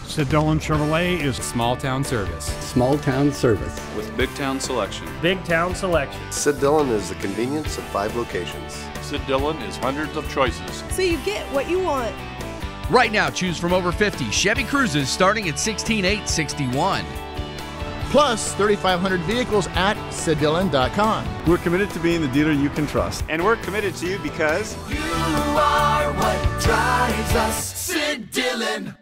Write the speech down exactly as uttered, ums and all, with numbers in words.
Sid Dillon Chevrolet is small town service. Small town service. With big town selection. Big town selection. Sid Dillon is the convenience of five locations. Sid Dillon is hundreds of choices. So you get what you want. Right now, choose from over fifty Chevy Cruzes starting at sixteen thousand eight hundred sixty-one dollars. Plus thirty-five hundred vehicles at sid dillon dot com. We're committed to being the dealer you can trust. And we're committed to you because you are what drives us. Sid Dillon.